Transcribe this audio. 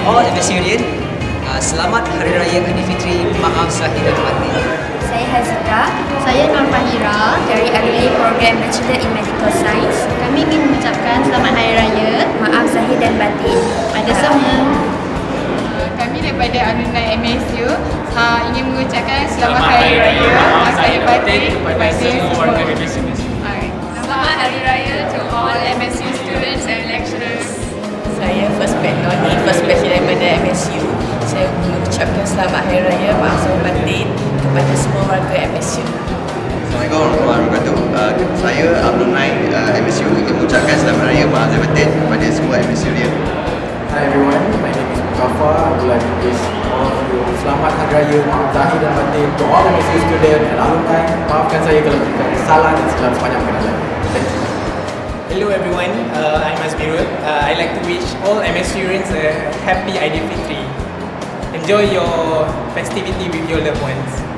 all MSUian, selamat Hari Raya Aidilfitri, maaf zahir dan batin. Saya Hazika. Saya Nurfahira dari alumni program Bachelor in Medical Science. Kami ingin mengucapkan selamat Hari Raya, maaf zahir dan batin pada semua. Kami daripada alumni MSU ingin mengucapkan selamat Hari Raya, maaf zahir batin kepada semua warga MSU. Selamat Hari Raya to all MSU students and lecturers. Saya first batch daripada MSU. Saya mengucapkan selamat Hari Raya, maaf zahir batin kepada semua warga MSU. Assalamualaikum warahmatullahi wabarakatuh. Saya alumni MSU ingin mengucapkan selamat Raya, maaf zahir batin kepada semua MSUian. Hi everyone, my name is Mustafa. I would like to wish all of you selamat Hari Raya, maaf zahir dan batin to all MSU student and alumni. Maafkan saya kalau memberikan kesalahan dan segala sepanjang kenalan. Thank you. Hello everyone, I'm Asmirul. I like to wish all MSUians a happy Aidilfitri. Enjoy your festivity with your loved ones.